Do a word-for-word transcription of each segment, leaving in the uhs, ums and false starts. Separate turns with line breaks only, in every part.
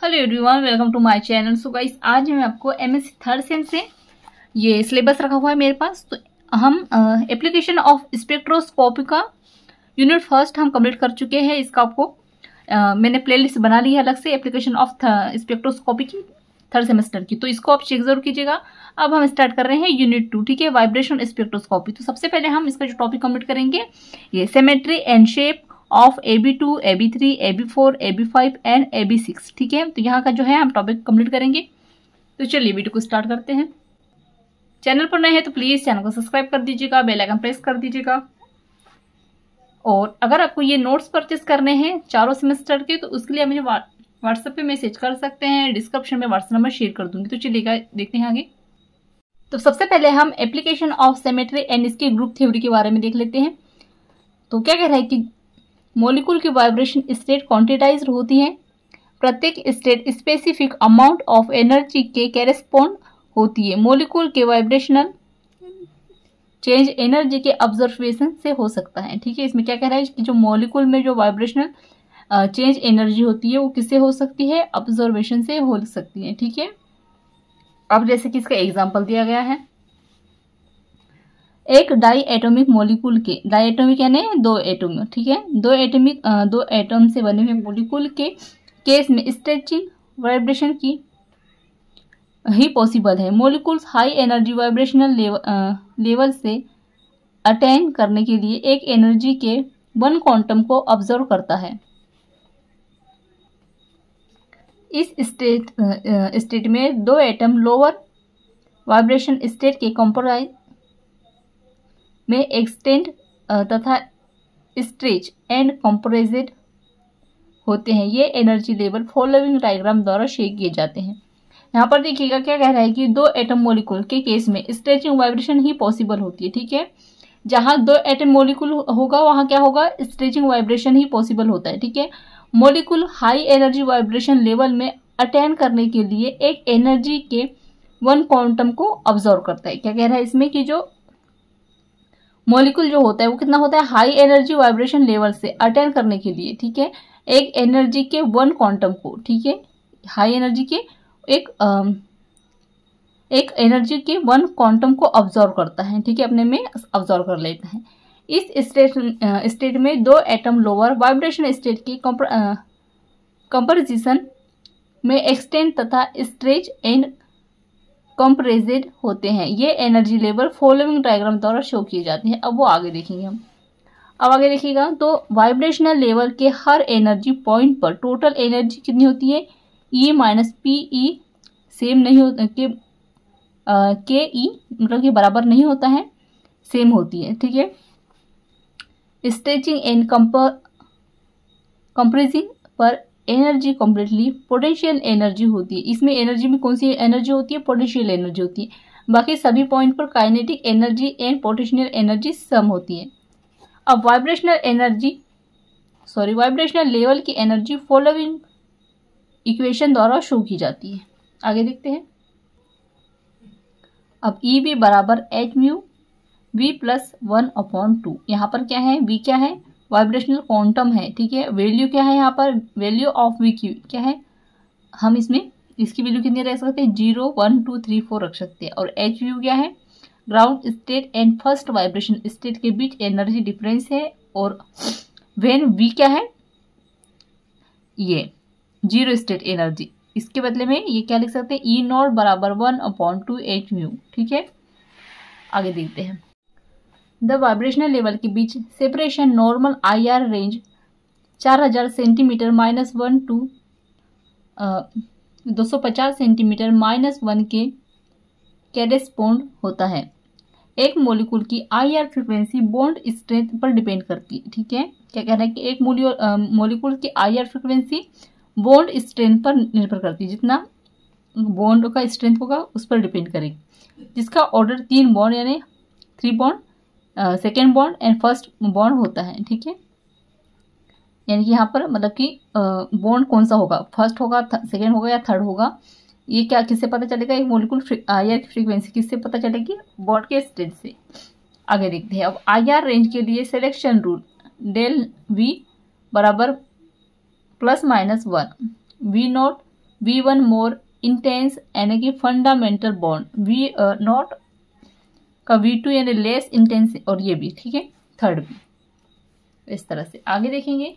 Hello everyone, welcome to my channel. So guys, आज मैं आपको एमएससी थर्ड सेम से ये सिलेबस रखा हुआ है मेरे पास। तो हम एप्लीकेशन ऑफ स्पेक्ट्रोस्कोपी का यूनिट फर्स्ट हम कंप्लीट कर चुके हैं। इसका आपको uh, मैंने प्लेलिस्ट बना ली है अलग से एप्लीकेशन ऑफ स्पेक्ट्रोस्कोपी की थर्ड सेमेस्टर की, तो इसको आप चेक जरूर कीजिएगा। अब हम स्टार्ट कर रहे हैं यूनिट टू, ठीक है, वाइब्रेशन स्पेक्ट्रोस्कोपी। तो सबसे पहले हम इसका जो टॉपिक कंप्लीट करेंगे ये symmetry and shape of A B two, A B three, A B four, A B five and A B six, ठीक है। तो यहाँ का जो है हम टॉपिक कंप्लीट करेंगे। तो चलिए वीडियो को स्टार्ट करते हैं। चैनल पर नए हैं तो प्लीज चैनल को सब्सक्राइब कर दीजिएगा, बेल आइकन प्रेस कर दीजिएगा। और अगर आपको ये नोट्स परचेस करने हैं चारों सेमेस्टर के तो उसके लिए आप मुझे व्हाट्सएप पे मैसेज कर सकते हैं, डिस्क्रिप्शन में व्हाट्सएप नंबर शेयर कर दूंगी। तो चलिएगा देखते हैं आगे। तो सबसे पहले हम एप्लीकेशन ऑफ सिमेट्री एंड इसकी ग्रुप थ्योरी के बारे में देख लेते हैं। तो क्या कह रहा है कि मॉलिक्यूल की वाइब्रेशन स्टेट क्वांटिटाइज्ड होती हैं। प्रत्येक state specific amount of energy के कैरेस्पॉन्ड होती है। मॉलिक्यूल के वाइब्रेशनल चेंज एनर्जी के ऑब्जर्वेशन से हो सकता है, ठीक है। इसमें क्या कह रहा है कि जो मॉलिक्यूल में जो वाइब्रेशनल चेंज एनर्जी होती है वो किससे हो सकती है, ऑब्जर्वेशन से हो सकती है, ठीक है। अब जैसे कि इसका एग्जाम्पल दिया गया है, एक डाई एटॉमिक मॉलिक्यूल के, डाई एटॉमिक यानी दो एटम, ठीक है, दो एटॉमिक दो एटम से बने हुए मॉलिक्यूल के केस में स्ट्रेचिंग वाइब्रेशन की ही पॉसिबल है। Molecules high energy vibrational level से अटेन करने के लिए एक एनर्जी के वन क्वांटम को ऑब्जर्व करता है। इस स्टेट स्टेट में दो एटम लोअर वाइब्रेशन स्टेट के कंप्राइज में एक्सटेंड तथा स्ट्रेच एंड कंप्रेस्ड होते हैं। ये एनर्जी लेवल फॉलोइंग डायग्राम द्वारा शेयर किए जाते हैं। यहाँ पर देखिएगा क्या कह रहा है कि दो एटम मॉलिक्यूल के केस में स्ट्रेचिंग वाइब्रेशन ही पॉसिबल होती है, ठीक है। जहाँ दो एटम मॉलिक्यूल होगा वहाँ क्या होगा, स्ट्रेचिंग वाइब्रेशन ही पॉसिबल होता है, ठीक है। Molecule high energy vibration level में अटेन करने के लिए एक एनर्जी के वन क्वांटम को ऑब्जर्व करता है। क्या कह रहा है इसमें कि जो मॉलिक्यूल जो होता है वो कितना होता है, हाई एनर्जी वाइब्रेशन लेवल से अटेन करने के लिए, ठीक है, एक एनर्जी के वन क्वांटम को, ठीक है, हाई एनर्जी के एक आ, एक एनर्जी के वन क्वांटम को ऑब्जर्व करता है, ठीक है, अपने में ऑब्जर्व कर लेता है। इस स्टेट स्टेट में दो एटम लोअर वाइब्रेशन स्टेट की कंपैरिजन में एक्सटेंड तथा स्ट्रेच एंड कंप्रेस्ड होते हैं। ये एनर्जी लेवल फॉलोइंग डायग्राम द्वारा शो किए जाते हैं। अब वो आगे देखेंगे हम। अब आगे देखिएगा तो वाइब्रेशनल लेवल के हर एनर्जी पॉइंट पर टोटल एनर्जी कितनी होती है, E minus P E same नहीं होता के के ई मतलब कि बराबर नहीं होता है, सेम होती है, ठीक है। स्ट्रेचिंग एंड कंप्रेसिंग पर एनर्जी कम्प्लीटली पोटेंशियल एनर्जी होती है। इसमें एनर्जी में कौन सी एनर्जी होती है, पोटेंशियल एनर्जी होती है। बाकी सभी पॉइंट पर kinetic energy and potential energy sum होती है। अब vibrational energy sorry vibrational level की एनर्जी फॉलोइंग इक्वेशन द्वारा शो की जाती है। आगे देखते हैं। अब ई बी बराबर H mu V plus one upon two. यहाँ पर क्या है, वी क्या है, वाइब्रेशनल क्वांटम है, ठीक है। वैल्यू क्या है, यहाँ पर वैल्यू ऑफ वी क्यू क्या है, हम इसमें इसकी वैल्यू कितनी रख सकते हैं, zero one two three four रख सकते हैं। और एच व्यू क्या है, ground state and first vibration state के बीच एनर्जी डिफरेंस है। और वेन वी क्या है, ये जीरो स्टेट एनर्जी, इसके बदले में ये क्या लिख सकते हैं, ई नॉट बराबर one upon two H mu, ठीक है। आगे देखते हैं। द वाइब्रेशनल लेवल के बीच separation normal I R range चार हजार सेंटीमीटर माइनस वन टू दो सौ पचास सेंटीमीटर माइनस वन के कैरेस्पॉन्ड होता है। एक मॉलिक्यूल की I R frequency bond strength पर डिपेंड करती है, ठीक है। क्या कह रहा है कि एक मॉलिक्यूल की I R frequency bond strength पर निर्भर करती है, जितना बॉन्ड का स्ट्रेंथ होगा उस पर डिपेंड करेगी, जिसका ऑर्डर तीन बॉन्ड यानी three bond, second bond and first bond होता है, ठीक है। यानी कि यहाँ पर मतलब कि बॉन्ड कौन सा होगा, फर्स्ट होगा, सेकेंड होगा या थर्ड होगा, ये क्या किससे पता चलेगा, एक मॉलिक्यूल आई आर की फ्रीक्वेंसी किससे पता चलेगी, बॉन्ड के स्ट्रेंथ से। आगे देखते हैं। अब आई आर रेंज के लिए सिलेक्शन रूल, डेल वी बराबर plus minus one, V naught V one more intense यानी कि फंडामेंटल बॉन्ड, वी नॉट का वी टू यानी लेस इंटेंस, और ये भी ठीक है थर्ड भी। इस तरह से आगे देखेंगे,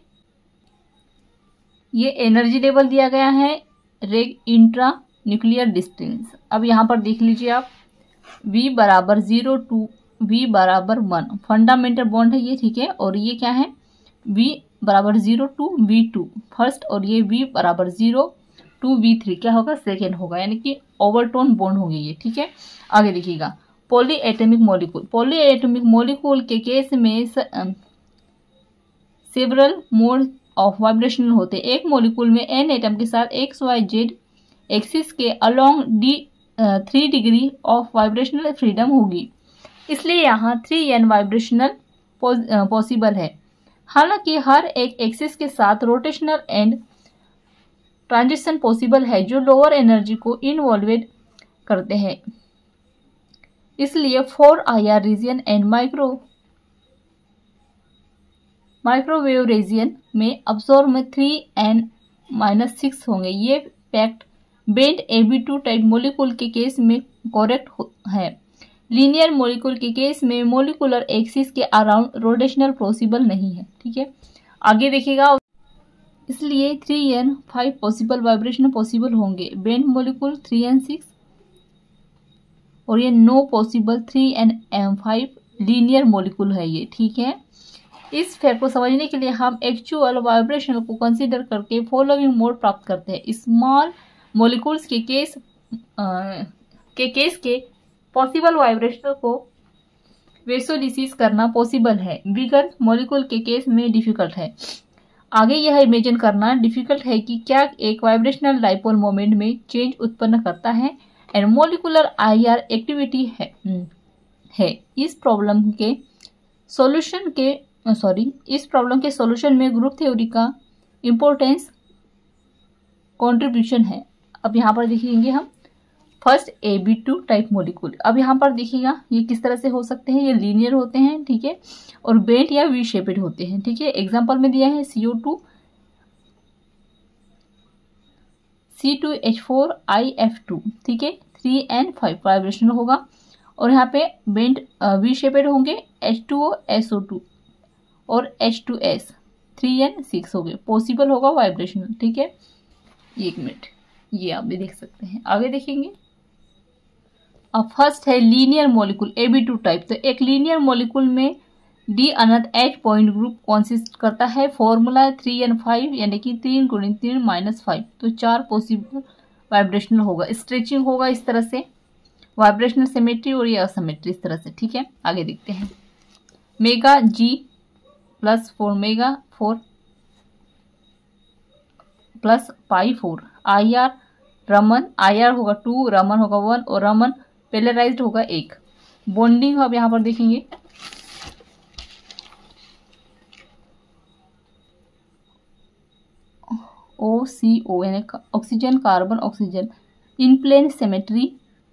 ये एनर्जी लेवल दिया गया है रेग इंट्रा न्यूक्लियर डिस्टेंस। अब यहाँ पर देख लीजिए आप, V बराबर जीरो टू V बराबर वन फंडामेंटल बॉन्ड है ये, ठीक है। और ये क्या है, V बराबर zero two V two first, और ये V बराबर जीरो टू वी थ्री क्या होगा, सेकेंड होगा, यानी कि ओवरटोन बॉन्ड होंगे ये, ठीक है। आगे देखिएगा, polyatomic molecule. Polyatomic molecule के केस में सेवरल मोड ऑफ वाइब्रेशनल होते हैं। एक मॉलिक्यूल में एन एटम के साथ एक्स वाई जेड एक्सिस के along D three degree of vibrational freedom होगी, इसलिए यहाँ थ्री एन वाइब्रेशनल पॉसिबल है। हालांकि हर एक एक्सिस के साथ रोटेशनल एंड ट्रांजिशन पॉसिबल है जो लोअर एनर्जी को इनवॉल्वेट करते हैं, इसलिए far I R region and micro microwave region में अब्सॉर्ब में थ्री एन माइनस सिक्स होंगे। ये fact bend A B two type molecule के केस में करेक्ट है। लीनियर मॉलिक्यूल के केस में मॉलिक्यूलर एक्सिस के अराउंड रोटेशनल पॉसिबल नहीं है, ठीक है। आगे देखिएगा, इसलिए three N five possible vibration possible होंगे। Bend molecule three N six और ये no possible three N M five linear molecule है ये, ठीक है। इस फैक्ट को समझने के लिए हम एक्चुअल वाइब्रेशन को कंसीडर करके फॉलोइंग मोड प्राप्त करते हैं। स्मॉल मॉलिक्यूल्स के केस आ, के केस के पॉसिबल वाइब्रेशन को विजुअलाइज करना पॉसिबल है, बिगर मॉलिक्यूल के केस में डिफिकल्ट है। आगे यह इमेजिन करना डिफिकल्ट है कि क्या एक वाइब्रेशनल डाइपोल मोमेंट में चेंज उत्पन्न करता है and molecular I R activity है, है। इस प्रॉब्लम के सॉल्यूशन के सॉरी इस प्रॉब्लम के सॉल्यूशन में ग्रुप थ्योरी का इम्पोर्टेंस कंट्रीब्यूशन है। अब यहाँ पर देखेंगे हम first A B two type molecule. अब यहाँ पर देखिएगा ये किस तरह से हो सकते हैं, ये लीनियर होते हैं, ठीक है, और बेंट या वी शेपेड होते हैं, ठीक है। एग्जांपल में दिया है C O two C two H four I F two, ठीक है, थ्री एन फाइव वाइब्रेशन होगा, और यहाँ पे बेंट वी शेपेड होंगे H two O S O two और H two S three N six हो गए, पॉसिबल होगा वाइब्रेशनल, ठीक है। एक मिनट, ये आप भी देख सकते हैं। आगे देखेंगे, अब फर्स्ट है linear molecule A B two type. तो एक लीनियर मॉलिक्यूल में डी अनंत एच पॉइंट ग्रुप कॉन्सिस्ट करता है। फॉर्मूला है थ्री एन फाइव यानी कि तीन गुणित तीन माइनस फाइव, तो चार पॉसिबल वाइब्रेशनल होगा, स्ट्रेचिंग होगा इस तरह से, वाइब्रेशनल सिमेट्री और ये असिमेट्री इस तरह से, ठीक है। आगे देखते हैं, mega G plus four mega four plus pi four I R Raman, I R होगा टू, रमन होगा वन, और रमन पेलराइज्ड होगा एक। बॉन्डिंग अब यहाँ पर देखेंगे, ओ सी ओ यानी oxygen carbon oxygen in plane symmetry,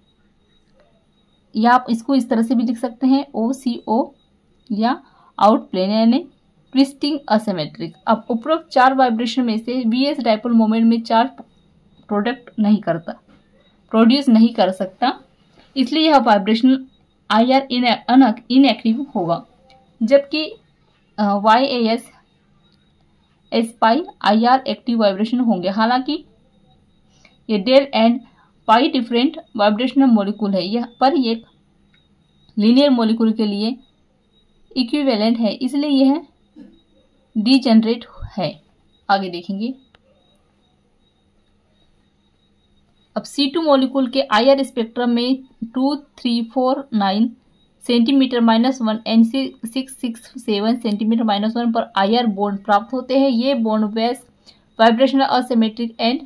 या आप इसको इस तरह से भी लिख सकते हैं ओ सी ओ, या आउट प्लेन यानी ट्विस्टिंग असिमेट्रिक। अब उपरोक्त चार वाइब्रेशन में से वी एस डाइपोल मोमेंट में चार्ज प्रोडक्ट नहीं करता प्रोड्यूस नहीं कर सकता, इसलिए यह वाइब्रेशनल आई आर इनएक्टिव होगा, जबकि Y A S S pi I R active vibration होंगे। हालांकि ये del and pi different vibrational molecule है, यह पर एक लीनियर मॉलिक्यूल के लिए इक्विवेलेंट है, इसलिए यह डीजेनरेट है। आगे देखेंगे, अब सी टू मॉलिक्यूल के आई आर स्पेक्ट्रम में two three four nine centimetre minus one and six six seven centimetre minus one पर आई आर बॉन्ड प्राप्त होते हैं। ये bond base vibrational asymmetric and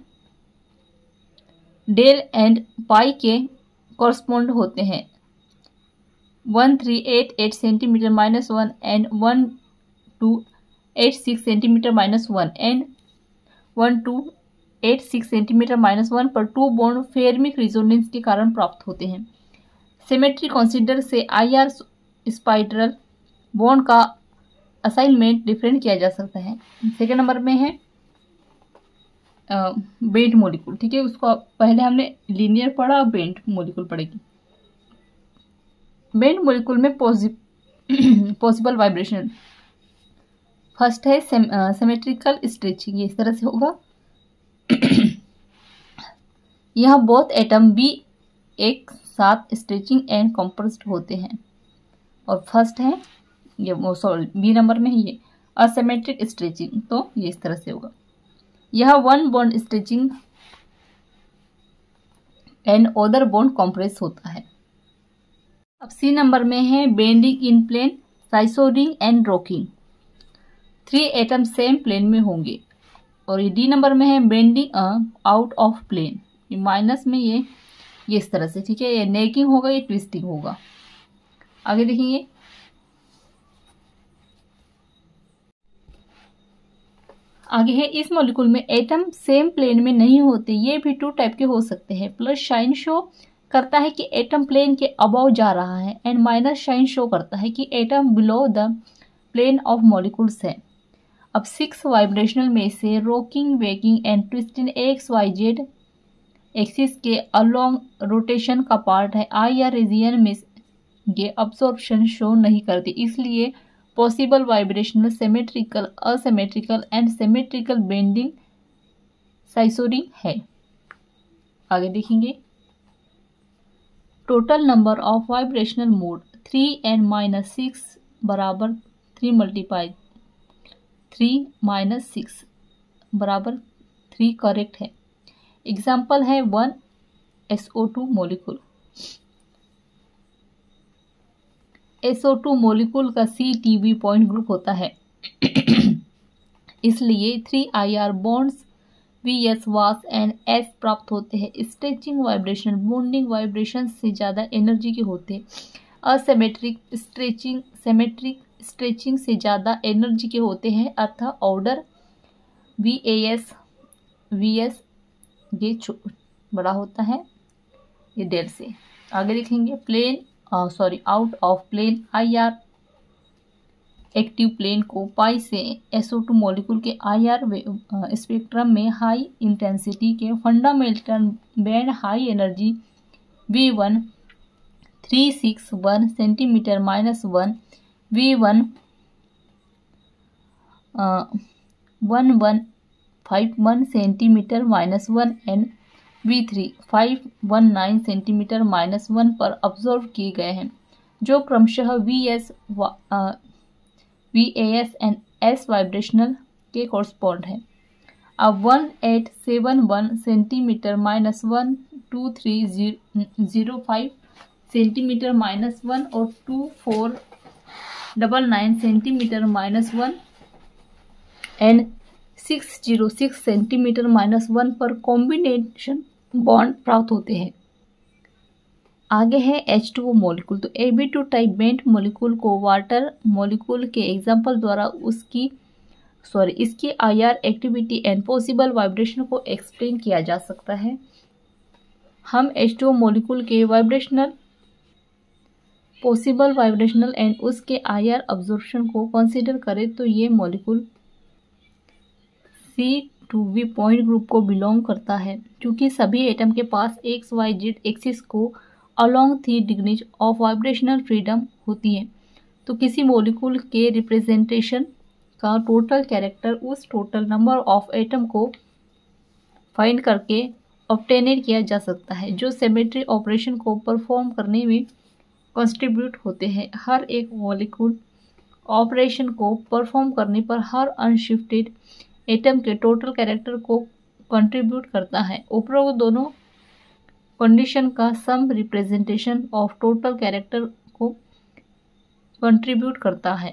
del and pi के कॉरस्पॉन्ड होते हैं। One three eight eight centimetre minus one and one two eight six centimetre minus one and one two eight six centimetre minus one पर two bond Fermi resonance के कारण प्राप्त होते हैं। Symmetry consider से आई आर स्पाइरल बॉन्ड का assignment different किया जा सकता है। सेकेंड नंबर में है बेंट मॉलिक्यूल, ठीक है। उसको पहले हमने लीनियर पढ़ा, अब बेंट मॉलिक्यूल पढ़ेगी। बेंट मॉलिक्यूल में पॉसिबल वाइब्रेशन, फर्स्ट है सिमेट्रिकल स्ट्रेचिंग, ये इस तरह से होगा। यहाँ बोथ एटम बी एक साथ स्ट्रेचिंग एंड कंप्रेस्ड होते हैं, और फर्स्ट है ये वो सॉरी बी नंबर में है ये असिमेट्रिक स्ट्रेचिंग, तो ये इस तरह से होगा। यह one bond stretching and other bond compress होता है। अब सी नंबर में है bending in plane, scissoring and rocking, three atom same plane में होंगे। और ये डी नंबर में है बेंडिंग आउट ऑफ प्लेन, ये माइनस में ये ये इस तरह से, ठीक है। ये नेकिंग होगा, ये ट्विस्टिंग होगा। आगे देखेंगे, आगे है इस मॉलिक्यूल में एटम सेम प्लेन में नहीं होते, ये भी टू टाइप के हो सकते हैं। प्लस साइन शो करता है कि एटम प्लेन के अबव जा रहा है, एंड माइनस साइन शो करता है कि atom below the plane of molecules है। अब सिक्स वाइब्रेशनल में से rocking, wagging and twisting X Y Z axis के अलोंग रोटेशन का पार्ट है। आई आर रीजियन में ये अब्सॉर्प्शन शो नहीं करती, इसलिए possible vibrational, symmetrical, asymmetrical and symmetrical bending scissoring है। आगे देखेंगे, total number of vibrational mode three and minus six बराबर three multiply three minus six बराबर थ्री करेक्ट है। एग्जाम्पल है one S O two molecule. S O two molecule का C T B point group होता है, इसलिए three I R bonds V S was and S प्राप्त होते हैं। स्ट्रेचिंग वाइब्रेशन बॉन्डिंग वाइब्रेशन से ज़्यादा एनर्जी के होते हैं। असिमेट्रिक स्ट्रेचिंग सिमेट्रिक स्ट्रेचिंग से ज़्यादा एनर्जी के होते हैं, अर्थात order V A S V S ये बड़ा होता है ये डेल से। आगे देखेंगे, plane sorry out of plane I R active plane को पाई से एस ओ टू मॉलिक्यूल के आई आर स्पेक्ट्रम में हाई इंटेंसिटी के fundamental band high energy V one three six one centimetre minus one V one one one five one centimetre minus one and V three five one nine centimetre minus one पर observe किए गए हैं, जो क्रमशः V S V A S and S vibrational के correspond है। अब one eight seven one centimetre minus one two three zero five centimetre minus one और two four double nine centimetre minus one and six zero six centimetre minus one पर combination bond प्राप्त होते हैं। आगे है H two O molecule. तो A B two type bent molecule को water molecule के एग्जाम्पल द्वारा उसकी सॉरी इसकी I R activity and possible vibration को एक्सप्लेन किया जा सकता है। हम एच टू ओ मॉलिक्यूल के वाइब्रेशनल पॉसिबल वाइब्रेशनल एंड उसके आई आर अब्जॉर्प्शन को कंसीडर करें तो ये molecule C two B point group को बिलोंग करता है, क्योंकि सभी एटम के पास एक्स वाई जेड एक्सिस को along three degrees of vibrational freedom होती है। तो किसी मॉलिक्यूल के रिप्रेजेंटेशन का टोटल कैरेक्टर उस टोटल नंबर ऑफ एटम को फाइंड करके ऑब्टेनेट किया जा सकता है, जो सिमेट्री ऑपरेशन को परफॉर्म करने में कंट्रीब्यूट होते हैं। हर एक मॉलिक्यूल ऑपरेशन को परफॉर्म करने पर हर अनशिफ्टेड एटम के टोटल कैरेक्टर को कंट्रीब्यूट करता है। उपरोक्त दोनों कंडीशन का sum representation of total character को कंट्रीब्यूट करता है।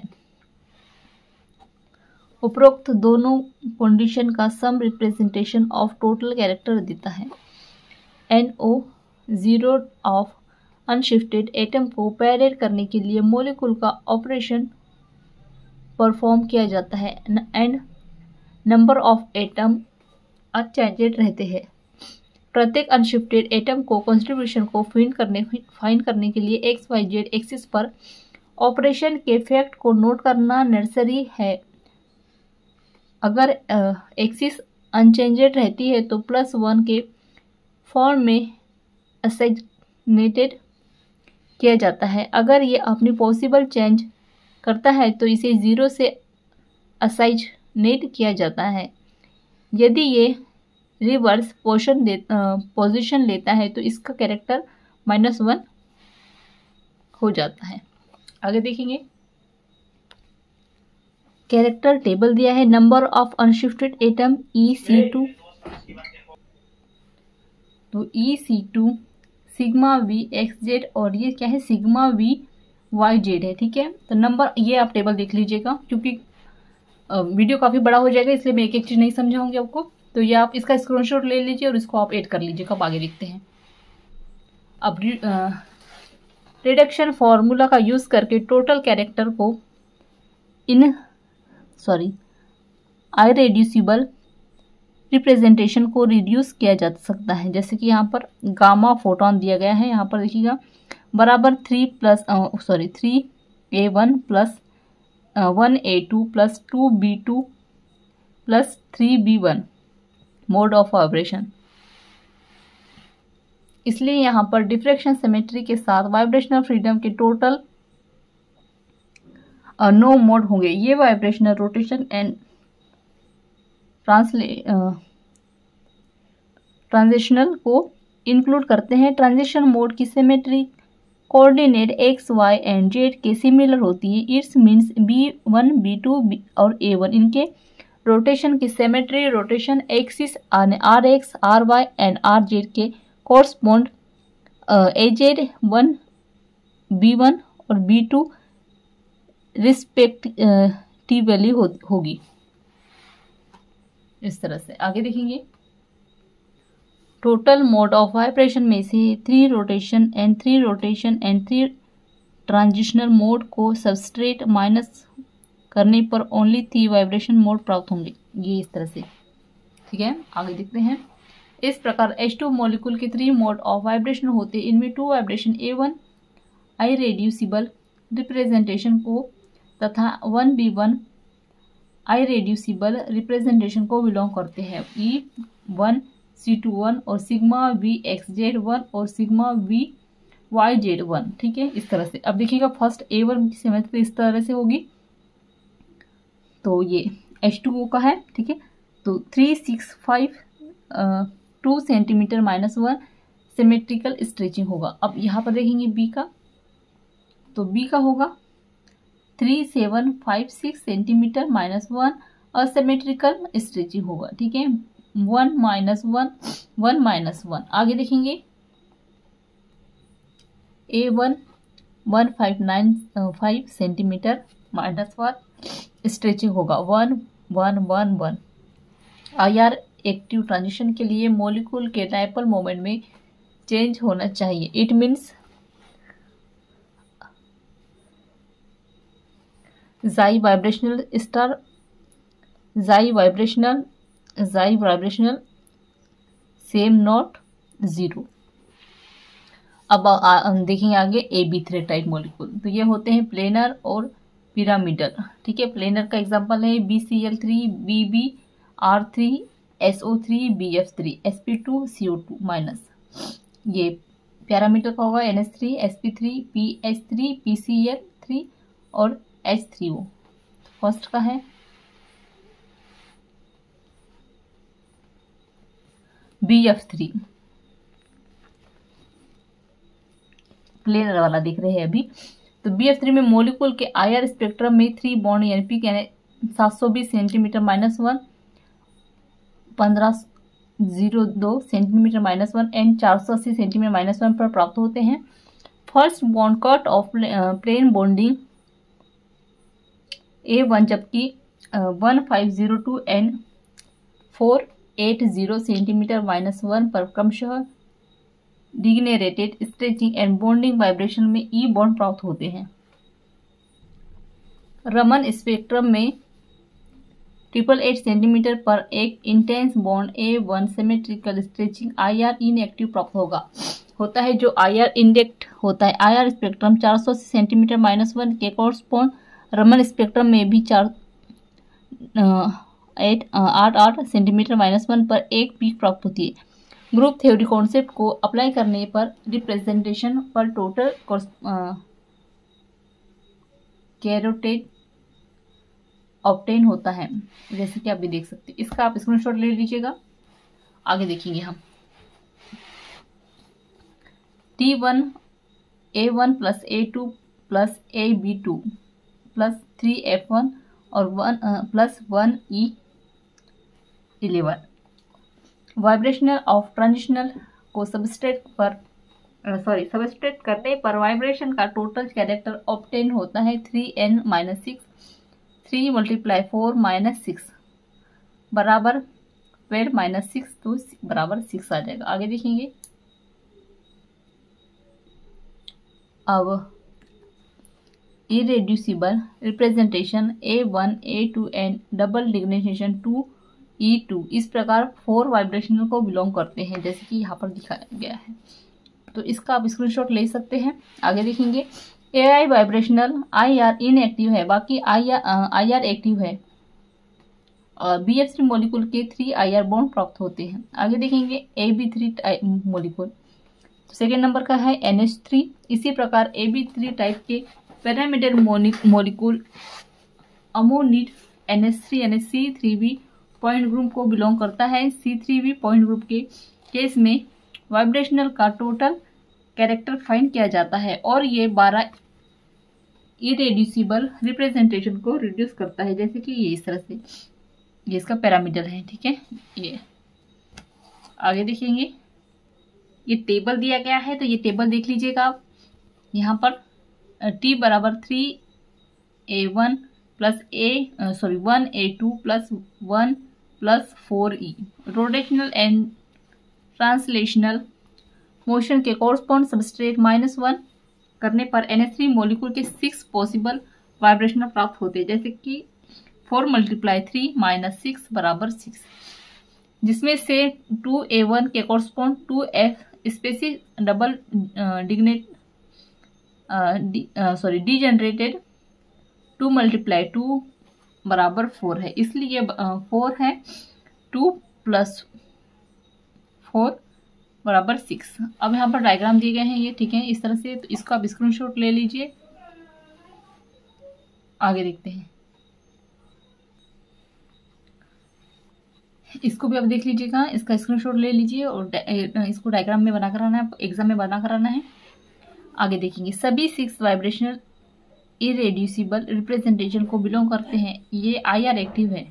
उपरोक्त दोनों कंडीशन का sum representation of total character देता है। N O zero of unshifted atom को पैरेड करने के लिए मॉलिक्यूल का ऑपरेशन परफॉर्म किया जाता है and number of atom unchanged रहते हैं। प्रत्येक अनशिफ्टेड एटम को कंट्रीब्यूशन को फाइंड करने फाइंड करने के लिए एक्स वाई जेड एक्सिस पर ऑपरेशन के इफेक्ट को नोट करना नेसेसरी है। अगर एक्सिस अनचेंजेड रहती है तो प्लस वन के फॉर्म में असाइनेटेड किया जाता है। अगर ये अपनी पॉसिबल चेंज करता है तो इसे ज़ीरो से असाइनेट किया जाता है। यदि ये रिवर्स पोजिशन दे पोजीशन लेता है तो इसका कैरेक्टर माइनस वन हो जाता है। आगे देखेंगे, कैरेक्टर टेबल दिया है। Number of unshifted atom E C two, तो E C two sigma V X Z और ये क्या है सिग्मा वी वाई जेड है। ठीक है, तो नंबर ये आप टेबल देख लीजिएगा, क्योंकि वीडियो काफ़ी बड़ा हो जाएगा इसलिए मैं एक एक चीज़ नहीं समझाऊंगी आपको। तो ये आप इसका स्क्रीनशॉट ले लीजिए और इसको आप ऐड कर लीजिएगा। अब आगे देखते हैं। अब रिडक्शन फॉर्मूला का यूज़ करके टोटल कैरेक्टर को इन सॉरी आइरेड्यूसिबल रिप्रेजेंटेशन को रिड्यूस किया जा सकता है। जैसे कि यहाँ पर गामा फोटोन दिया गया है, यहाँ पर देखिएगा बराबर three plus sorry three A one plus one A two plus two B two plus three B one mode of vibration. इसलिए यहाँ पर डिफ्रैक्शन सिमेट्री के साथ वाइब्रेशनल फ्रीडम के टोटल नो मोड होंगे। ये vibrational rotation and transla transitional को include करते हैं। ट्रांजिशन मोड की symmetry coordinate X Y and Z के सिमिलर होती है। It's means B one B two और ए वन इनके रोटेशन की symmetry rotation axis R X R Y and R Z के correspond A Z one B one और B two respectively होगी। इस तरह से आगे देखेंगे, टोटल मोड ऑफ वाइब्रेशन में से three rotation and three rotation and three transitional mode को सबस्ट्रेट माइनस करने पर ओनली थ्री वाइब्रेशन मोड प्राप्त होंगे। ये इस तरह से, ठीक है। आगे देखते हैं, इस प्रकार एच टू मॉलिक्यूल के थ्री मोड ऑफ वाइब्रेशन होते हैं। इनमें two vibration A one irreducible representation को तथा one B one irreducible representation को बिलोंग करते हैं। E one C two one और sigma V X Z one और sigma V Y Z one. ठीक है, इस तरह से। अब देखिएगा फर्स्ट ए वन की सिमेट्री इस तरह से होगी, तो ये एच टू ओ का है। ठीक है, तो three six five two centimetre minus one symmetrical stretching होगा। अब यहाँ पर देखेंगे बी का, तो बी का होगा three seven five six centimetre minus one asymmetrical stretching होगा। ठीक है, one minus one one minus one. आगे देखेंगे A one one five nine five centimetre minus one stretching होगा, one one one one. I R active transition के लिए molecule के dipole moment में चेंज होना चाहिए। इट मीन्स जाई वाइब्रेशनल स्टार जाई वाइब्रेशनल जाई वाइब्रेशनल सेम नॉट जीरो। अब हम देखेंगे आगे A B three type molecule. तो ये होते हैं प्लेनर और पिरामिडल। ठीक है, प्लेनर का एग्जांपल है B C L three B B R three S O three B F three S P two C O two minus. ये पिरामिडल का होगा N S three S P three P H three P C L three और H three O. First का है B F three, planar वाला देख रहे हैं अभी। तो बी एफ थ्री में मॉलिक्यूल के आई आर स्पेक्ट्रम में थ्री बॉन्ड यानी पी यानी सात सौ बीस सेंटीमीटर माइनस वन पंद्रह जीरो दो सेंटीमीटर माइनस वन एंड चार सौ अस्सी सेंटीमीटर माइनस वन पर प्राप्त होते हैं। First bond cut off plane bonding A one, जबकि one five zero two and four eight zero centimetre minus one पर क्रमशः degenerated stretching and bonding vibration में ई बॉन्ड प्राप्त होते हैं। रमन स्पेक्ट्रम में ट्रिपल एट सेंटीमीटर पर एक intense bond A one symmetrical stretching I R inactive प्राप्त होगा होता है। जो आई आर इंडेक्ट होता है आई आर स्पेक्ट्रम चार सौ अस्सी सेंटीमीटर माइनस वन के कोरस्पॉन्ड रमन स्पेक्ट्रम में भी चार एट आठ आठ सेंटीमीटर माइनस वन पर एक पीक प्राप्त होती है। ग्रुप थ्योरी कॉन्सेप्ट को अप्लाई करने पर रिप्रेजेंटेशन पर टोटल कैरोटेड ऑब्टेन होता है, जैसे कि आप भी देख सकते हैं। इसका आप स्क्रीनशॉट ले लीजिएगा। आगे देखेंगे हम T one A one plus A two plus A B two plus three F one और one plus one E eleven. Vibrational of transitional को सबस्ट्रेट पर सॉरी सबस्ट्रेट करने पर वाइब्रेशन का टोटल कैरेक्टर ऑब्टेन होता है three N minus six, three multiply four minus six बराबर twelve minus six तो बराबर सिक्स आ जाएगा। आगे देखेंगे अब irreducible representation A one A two and double degeneration two E two इस प्रकार फोर वाइब्रेशनल को बिलोंग करते हैं, जैसे कि यहाँ पर दिखाया गया है। तो इसका आप स्क्रीनशॉट ले सकते हैं। आगे देखेंगे A I vibrational I R inactive है, बाकी I R I R active है और बी एफ थ्री मोलिकुल के थ्री आई आर बॉन्ड प्राप्त होते हैं। आगे देखेंगे A B three molecule second number का है एन एच थ्री। इसी प्रकार ए बी थ्री टाइप के parameter molecule ammonia N H three N H C three B point group को बिलोंग करता है। C three B point group के case में वाइब्रेशनल का टोटल कैरेक्टर फाइंड किया जाता है और ये बारह इरेड्यूसिबल रिप्रेजेंटेशन को रिड्यूस करता है, जैसे कि ये इस तरह से ये इसका पैरामीटर है। ठीक है, ये आगे देखेंगे ये टेबल दिया गया है, तो ये टेबल देख लीजिएगा आप। यहाँ पर टी बराबर three A one plus A sorry one A two plus one plus four E rotational and translational motion के कोरस्पॉन्ड सबस्ट्रेट माइनस वन करने पर एन एच थ्री मोलिकुल के सिक्स पॉसिबल वाइब्रेशनल प्राप्त होते हैं, जैसे कि four multiply three minus six बराबर सिक्स, जिसमें से टू ए वन के correspond two F species double degenerate sorry degenerated two multiply two बराबर फोर है, इसलिए फोर है टू प्लस फोर बराबर सिक्स। अब यहाँ पर डायग्राम दिए गए हैं ये, ठीक है, इस तरह से। तो इसको आप स्क्रीनशॉट ले लीजिए। आगे देखते हैं, इसको भी आप देख लीजिएगा, इसका स्क्रीनशॉट ले लीजिए और इसको डायग्राम में बनाकर आना है, एग्जाम में बनाकर आना है। आगे देखेंगे सभी सिक्स वाइब्रेशनल इरेड्यूसिबल रिप्रेजेंटेशन को बिलोंग करते हैं। ये आई आर एक्टिव है,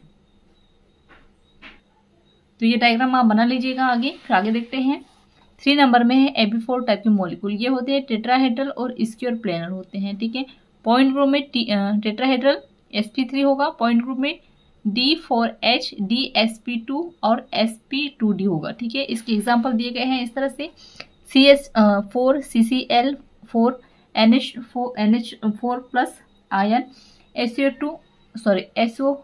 तो ये डायग्राम आप बना लीजिएगा। आगे फिर आगे देखते हैं थ्री नंबर में है ए बी फोर टाइप के मॉलिक्यूल। ये होते हैं टेट्राहेड्रल और स्क्वायर प्लेनर होते हैं, ठीक है। पॉइंट ग्रुप में टेट्राहेड्रल एस पी थ्री होगा, पॉइंट ग्रुप में D four H D S P two और एस पी टू डी होगा, ठीक है। इसके एग्जाम्पल दिए गए हैं इस तरह से C H four C C L four N H four N H four plus ion S O two sorry S O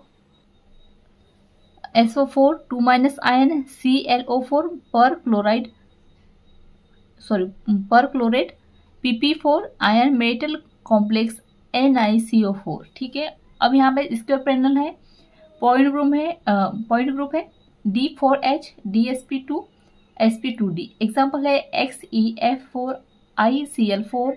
S O four two minus ion C L O four perchloride sorry perchlorate P P four ion metal complex N I C O four, ठीक है। अब यहाँ पे square planar है, point group है point group है D four H D S P two S P two D. Example है X E F four I C L four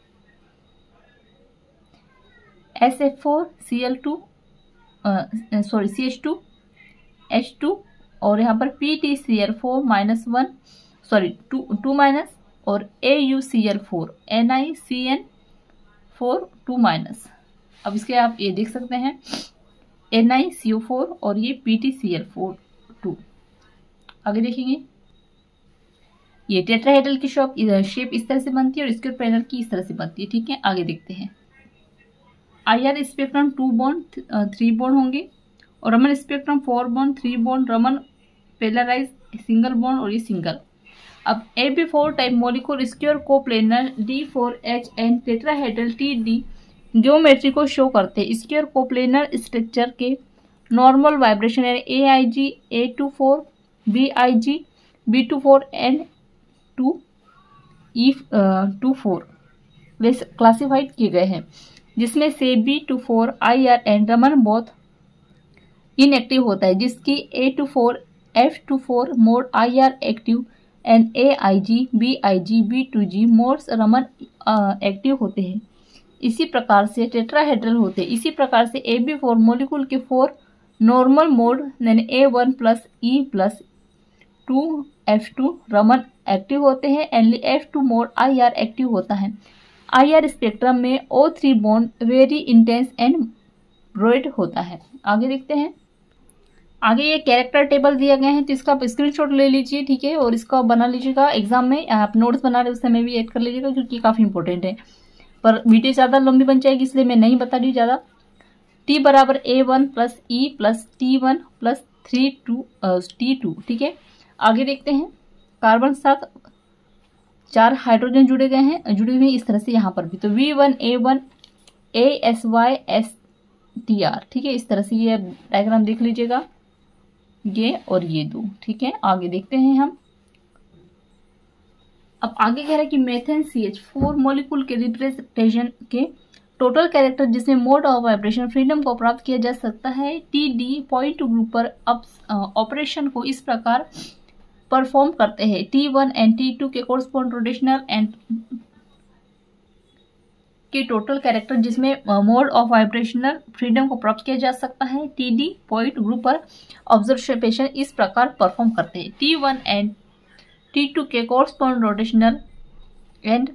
S F four C L two sorry C H two H two और यहाँ पर P T C L four minus one sorry two two minus और A U C L four N I C N four two minus. अब इसके आप ये देख सकते हैं N I C O four और ये P T C L four two. आगे देखेंगे ये टेट्राहेड्रल की शॉप शेप इस तरह से बनती है और स्क्वायर पैनल की इस तरह से बनती है, ठीक है। आगे देखते हैं I R spectrum two bond three bond होंगे और Raman spectrum four bond three bond, Raman polarised single bond और ये सिंगल। अब A B four type molecule square coplanar D four H and tetrahedral T D geometry को show करते हैं। Square coplanar structure के normal vibration A I G A two four B I G B two four and two E two four classified किए गए हैं, जिसमें से B two four I R and Raman both inactive होता है, जिसकी A two four F two four mode I R active and A I G B I G B two G modes Raman active होते हैं। इसी प्रकार से टेट्राहेड्रल होते हैं। इसी प्रकार से ए बी फोर मोलिकुल के फोर नॉर्मल मोड यानी A one plus E plus two F two Raman active होते हैं and F two mode I R active होता है। आई आर स्पेक्ट्रम में O three bond very intense and broad होता है। आगे देखते हैं। आगे ये कैरेक्टर टेबल दिया गया है, तो इसका आप स्क्रीनशॉट ले लीजिए, ठीक है, और इसका बना लीजिएगा। एग्जाम में आप नोट्स बना रहे उस समय भी ऐड कर लीजिएगा, क्योंकि काफ़ी इंपॉर्टेंट है। पर वीडियो ज़्यादा लंबी बन जाएगी, इसलिए मैं नहीं बता रही ज़्यादा। टी बराबर A one plus E plus T one plus three two T two, ठीक है। आगे देखते हैं। कार्बन साथ चार हाइड्रोजन जुड़े गए हैं, जुड़े हुए हैं इस तरह से यहाँ पर भी। तो V one A one A S Y S T R, ठीक है, इस तरह से ये डायग्राम देख लीजिएगा, ये और ये दो, ठीक है। आगे देखते हैं हम। अब आगे कह रहा है कि methane C H four molecule के रिप्रेजेंटेशन के टोटल कैरेक्टर जिसमें मोड ऑफ वाइब्रेशन फ्रीडम को प्राप्त किया जा सकता है। टी डी पॉइंट ग्रुप पर ऑपरेशन को इस प्रकार परफॉर्म करते हैं। T one and T two के कोरस्पॉन्ड रोटेशनल एंड के टोटल कैरेक्टर जिसमें मोड ऑफ वाइब्रेशनल फ्रीडम को प्राप्त किया जा सकता है। टी डी पॉइंट ग्रुप पर ऑब्जर्वेशन इस प्रकार परफॉर्म करते हैं। T one and T two के correspond rotational and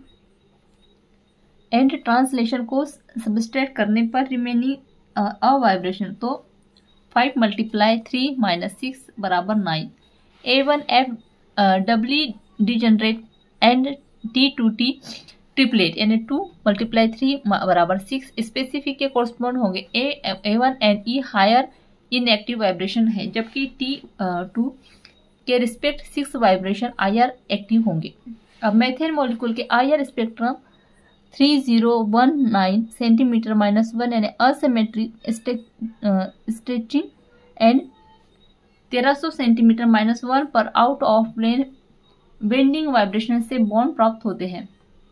and translation को सबस्ट्रेट करने पर रिमेनिंग अ वाइब्रेशन, तो five multiply three minus six बराबर nine. A one F doubly degenerate and T two T triplet यानी two multiply three बराबर six specific के correspond होंगे। A A one and E higher inactive vibration है, जबकि T two के respect six vibration I R active होंगे। अब methane molecule के I R spectrum three zero one nine centimetre minus one यानी asymmetry stretching and तेरह सौ centimetre minus one पर out of plane bending vibration से bond प्राप्त होते हैं।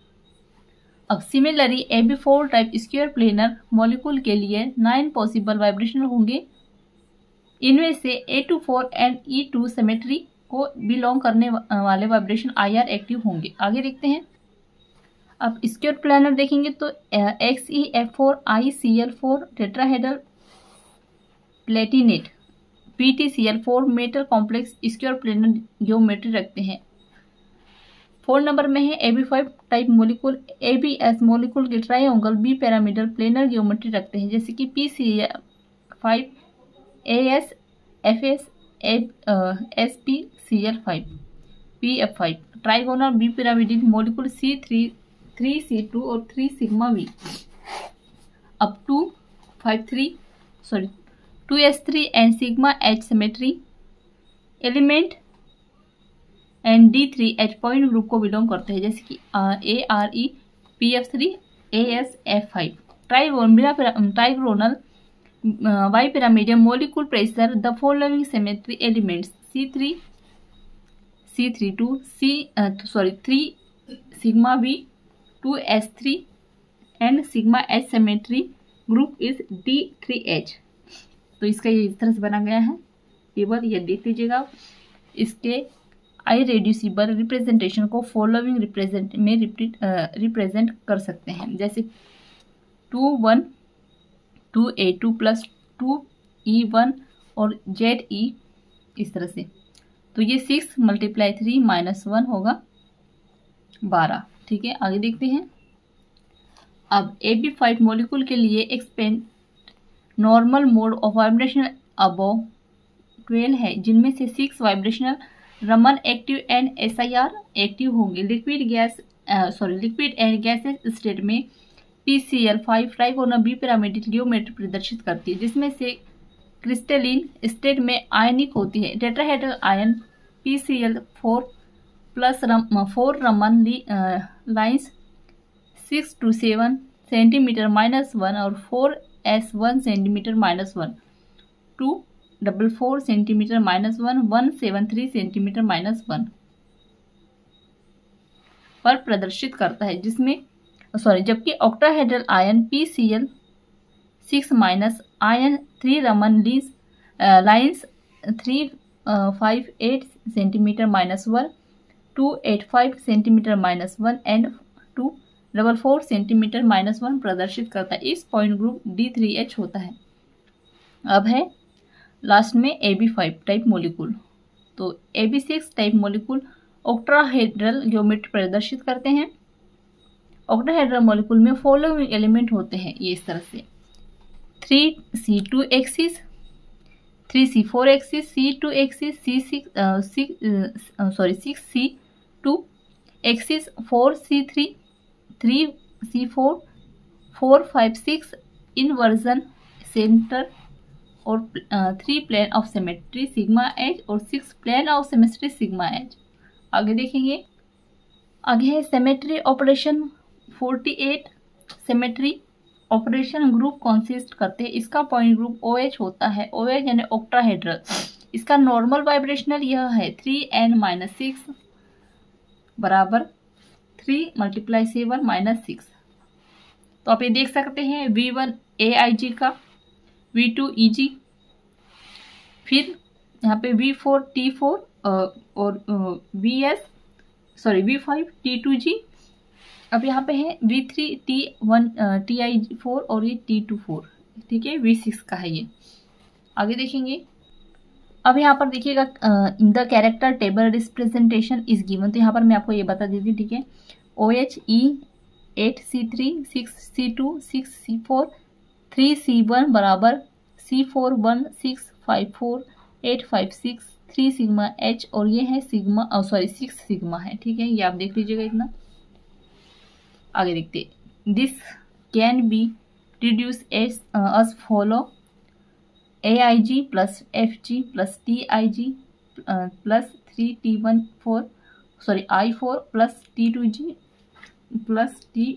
अब similarly A B four type square planar molecule के लिए नाइन पॉसिबल वाइब्रेशन होंगे। इनमें से A two four and E two symmetry को बिलोंग करने वाले वाइब्रेशन आई आर एक्टिव होंगे। आगे देखते हैं। अब स्क्वायर प्लेनर देखेंगे तो X E F four I C L four tetrahedral platinate P T C L four metal complex square planar geometry रखते हैं। फोर नंबर में है A B five type molecule A B S molecule के triangle B parameter planar geometry रखते हैं, जैसे कि P C L five A S F S S P C L five P F five trigonal B pyramidic molecule C three three C two और three sigma V. अब two five three sorry two S three and sigma H symmetry element and D three H point group को belong करते हैं, जैसे कि A R E P F three A S F five trigon बिना trigonal bi pyramidal molecule pressure the following symmetry elements C three C three two C sorry three sigma V two S three and sigma H symmetry group is D three H. तो इसका ये इस तरह से बना गया है table, ये देख लीजिएगा। इसके आई रेड्यूसिबल रिप्रेजेंटेशन को फॉलोइंग रिप्रेजेंट में रिप्रेजेंट कर सकते हैं, जैसे two one two A two plus two E one और जेड ई इस तरह से। तो ये six multiply three minus one होगा बारह, ठीक है। आगे देखते हैं। अब ए बी फाइव मॉलिक्यूल के लिए expand normal mode of vibration above twelve है, जिनमें से six vibrational Raman active and S I R active होंगे। Liquid gas sorry liquid and gases state में P C L five trigonal B pyramidic geometry प्रदर्शित करती है, जिसमें से क्रिस्टलिन स्टेट में आयनिक होती है। टेट्राहेड्रल आयन P C L four plus रम four Raman lines six two seven centimetre minus one और four S one centimetre minus one two double four centimetre minus one one seven three centimetre minus one पर प्रदर्शित करता है, जिसमें sorry जबकि octahedral आयन P C L six minus आयन three Raman लीज lines three five eight centimetre minus one, two eight five centimetre minus one and two double four centimetre minus one प्रदर्शित करता है। इस point group D three H होता है। अब है लास्ट में A B five type molecule. तो A B six type molecule octahedral geometry प्रदर्शित करते हैं। ऑक्टाहेड्रल मोलिक्यूल में फॉलोइंग एलिमेंट होते हैं ये इस तरह से, three C two axis, three C four axis, C two axis, C six six sorry six C two axis, four सी three, three C four, four five six inversion centre और three plane of symmetry sigma H और six plane of symmetry sigma H. आगे देखेंगे, आगे है symmetry operation forty eight. Symmetry operation group consist करते हैं, इसका point group O H होता है। ओ एच यानी ऑक्टाहेड्रल। इसका नॉर्मल वाइब्रेशनल यह है थ्री एन माइनस सिक्स बराबर three multiply seven minus six. तो आप ये देख सकते हैं वी वन ए आई जी का, वी टू ई जी, फिर यहाँ पे वी फोर टी फोर और V S sorry V five T two G. अब यहाँ पे है V three T one T I four और ये टी टू फोर, ठीक है, वी सिक्स का है ये। आगे देखेंगे, अब यहाँ पर देखिएगा the character table representation is given. तो यहाँ पर मैं आपको ये बता दीजिए, ठीक है, O H E eight C three, six C two, six C four, three C one बराबर C four one, six five four, eight five six, three sigma H और ये है सिग्मा सॉरी सिक्स सिग्मा है, ठीक है, ये आप देख लीजिएगा इतना। आगे देखते, this can be reduce as us follow A I G plus F G plus T I G plus three T one four sorry I four plus T two G plus T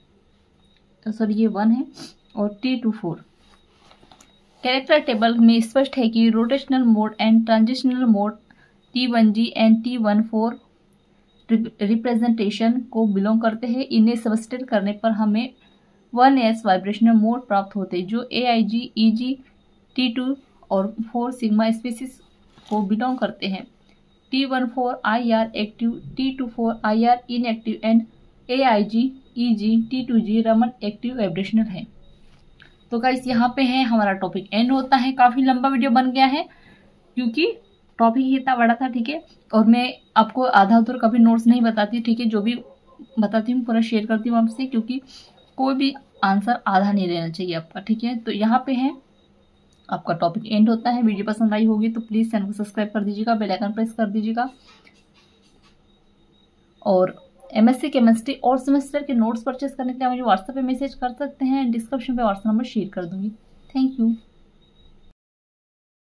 sorry ये one है और T two four. Character table में स्पष्ट है कि rotational mode and transitional mode T one G and T one four representation को belong करते हैं। इन्हें सब्स्टिट्यूट करने पर हमें वन एस वाइब्रेशनल मोड प्राप्त होते हैं जो A I G, E G, T two और फोर सिग्मा स्पीसीज को बिलोंग करते हैं। T one four I R active, T two four I R inactive and A I G, E G, T two G Raman active vibrational है। तो guys यहाँ पे है हमारा टॉपिक एंड होता है। काफ़ी लंबा वीडियो बन गया है क्योंकि टॉपिक ही इतना बड़ा था, ठीक है, और मैं आपको आधा अधूरा कभी नोट्स नहीं बताती, ठीक है, जो भी बताती हूँ पूरा शेयर करती हूँ आपसे, क्योंकि कोई भी आंसर आधा नहीं रहना चाहिए आपका, ठीक है। तो यहाँ पे है आपका टॉपिक एंड होता है। वीडियो पसंद आई होगी तो प्लीज़ चैनल को सब्सक्राइब कर दीजिएगा, बेल आइकन प्रेस कर दीजिएगा और एमएससी केमिस्ट्री और सेमेस्टर के नोट्स परचेस करने के लिए मुझे व्हाट्सएप पे मैसेज कर सकते हैं। डिस्क्रिप्शन पे व्हाट्सएप नंबर शेयर कर दूंगी। Thank you.